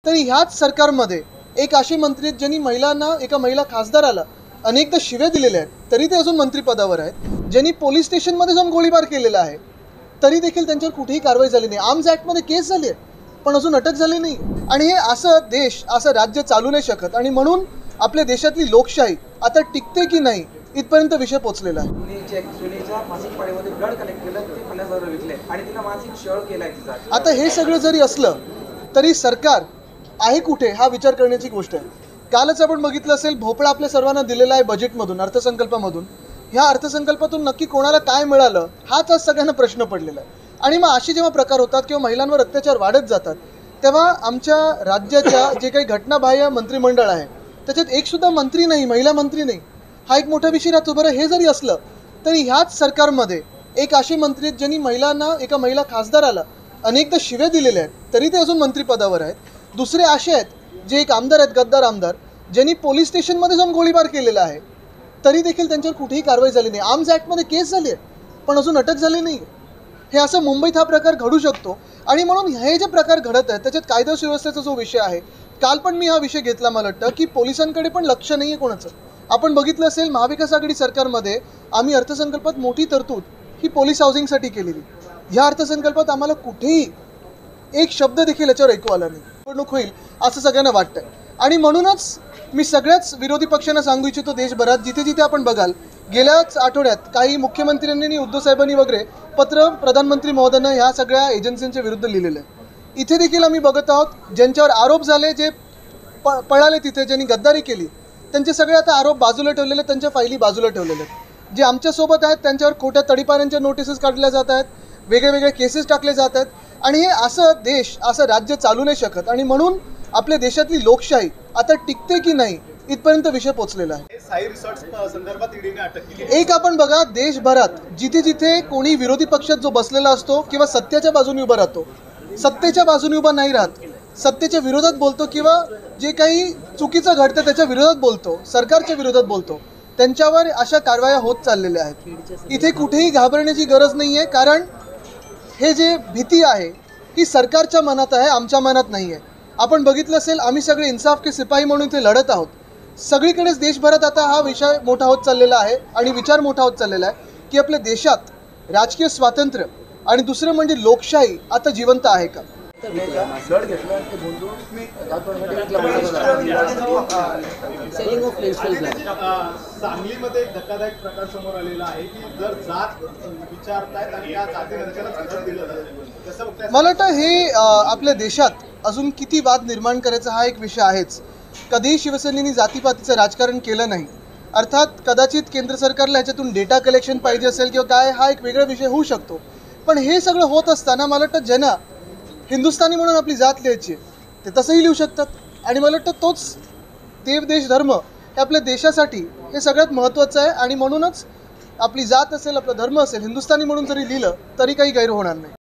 तरी ह्याच सरकारमध्ये एक असे मंत्री आहेत ज्यांनी एका महिला खासदाराला अनेकदा शिव्या दिलेल्या आहेत, तरी ते अजून मंत्रिपदावर आहेत. ज्यांनी पोलीस स्टेशनमध्ये जाऊन गोळीबार केलेला आहे, तरी देखील त्यांच्यावर कुठेही कारवाई झाली नाही. आर्म्स ॲक्टमध्ये केस झाली आहे, पण अजून अटक झाली नाही. आणि हे असं राज्य चालू नाही शकत. आणि म्हणून आपल्या देशातली लोकशाही आता टिकते की नाही इथपर्यंत विषय पोहोचलेला आहे. आता हे सगळं जरी असलं तरी सरकार आहे कुठे हा विचार करण्याची गोष्ट आहे. कालच आपण बघितलं असेल, भोपळा आपल्या सर्वांना दिलेला आहे बजेटमधून, अर्थसंकल्पामधून. ह्या अर्थसंकल्पातून नक्की कोणाला काय मिळालं हाच आज सगळ्यांना प्रश्न पडलेला आहे. आणि मग असे जेव्हा प्रकार होतात किंवा महिलांवर अत्याचार वाढत जातात, तेव्हा आमच्या राज्याच्या जे काही घटनाबाह्य मंत्रिमंडळ आहे त्याच्यात एकसुद्धा मंत्री नाही, महिला मंत्री नाही. हा एक मोठा विषय राहतो. बरं, हे जरी असलं तरी ह्याच सरकारमध्ये एक असे मंत्री आहेत ज्यांनी एका महिला खासदाराला अनेकदा शिव्या दिलेल्या आहेत, तरी ते अजून मंत्रिपदावर आहेत. दुसरे असे आहेत जे एक आमदार आहेत, गद्दार आमदार, ज्यांनी पोलीस स्टेशनमध्ये जाऊन गोळीबार केलेला आहे, तरी देखील त्यांच्यावर कुठेही कारवाई झाली नाही. आर्म्स ॲक्टमध्ये केस झाली आहे, पण अजून अटक झाली नाही. हे असं मुंबईत हा प्रकार घडू शकतो. आणि म्हणून हे जे प्रकार घडत आहेत त्याच्यात कायदा सुव्यवस्थेचा जो विषय आहे, काल पण मी हा विषय घेतला. मला वाटतं की पोलिसांकडे पण लक्ष नाही आहे कोणाचं. आपण बघितलं असेल, महाविकास आघाडी सरकारमध्ये आम्ही अर्थसंकल्पात मोठी तरतूद ही पोलीस हाऊसिंगसाठी केलेली. ह्या अर्थसंकल्पात आम्हाला कुठेही एक शब्द देखील याच्यावर ऐकू आला नाही. निवडणूक होईल असं सगळ्यांना वाटतंय. आणि म्हणूनच मी सगळ्याच विरोधी पक्षांना सांगू इच्छितो, देशभरात जिथे जिथे आपण बघाल, गेल्याच आठवड्यात काही मुख्यमंत्र्यांनी, उद्धव साहेबांनी वगैरे पत्र प्रधानमंत्री महोदयांना ह्या सगळ्या एजन्सींच्या विरुद्ध लिहिलेलं आहे. इथे देखील आम्ही बघत आहोत, ज्यांच्यावर आरोप झाले, जे पळाले तिथे, ज्यांनी गद्दारी केली, त्यांचे सगळे आता आरोप बाजूला ठेवलेले, त्यांच्या फायली बाजूला ठेवलेल्या आहेत. जे आमच्यासोबत आहेत त्यांच्यावर खोट्या तडीपाऱ्यांच्या नोटिसेस काढल्या जात आहेत, वेगळे केसेस टाकले जात आहेत. आणि हे असं राज्य चालू नाही शकत. आणि म्हणून आपल्या देशातली लोकशाही आता टिकते की नाही इथपर्यंत विषय पोहोचलेला आहे. एक आपण बघा, देशभरात जिथे जिथे कोणी विरोधी पक्षात जो बसलेला असतो किंवा सत्तेच्या बाजूने उभा राहतो, सत्तेच्या बाजूने उभा नाही राहत, सत्तेच्या विरोधात बोलतो किंवा जे काही चुकीचं घडतं त्याच्या विरोधात बोलतो, सरकारच्या विरोधात बोलतो, त्यांच्यावर अशा कारवाया होत चाललेल्या आहेत. इथे कुठेही घाबरण्याची गरज नाही आहे. कारण हे जे भीती आहे ही सरकारच्या मनात आहे, आमच्या मनात नाही आहे. आपण बघितलं असेल, आम्ही सगळे इन्साफ के सिपाही म्हणून इथे लढत आहोत. सगळीकडेच देशभरात आता हा विषय मोठा होत चाललेला आहे आणि विचार मोठा होत चाललेला आहे की आपल्या देशात राजकीय स्वातंत्र्य आणि दुसरं म्हणजे लोकशाही आता जिवंत आहे का. सांगलीमध्ये एक धक्कादायक प्रकार समोर आलेला आहे की जर जात विचारतायत आणि त्या जातीनंतरच दिलं जातं. मला वाटतं हे आपल्या देशात अजून किती वाद निर्माण करायचा हा एक विषय आहेच. कधीही शिवसेनेने जातीपातीचं राजकारण केलं नाही. अर्थात कदाचित केंद्र सरकारला ह्याच्यातून डेटा कलेक्शन पाहिजे असेल किंवा काय, हा एक वेगळा विषय होऊ शकतो. पण हे सगळं होत असताना मला वाटतं ज्यांना हिंदुस्थानी म्हणून आपली जात लिहायची ते तसंही लिहू शकतात. आणि मला वाटतं तोच देव देश धर्म हे आपल्या देशासाठी हे सगळ्यात महत्त्वाचं आहे. आणि म्हणूनच आपली जात असेल, आपला धर्म असेल, हिंदुस्थानी म्हणून जरी लिहिलं तरी काही गैर होणार नाही.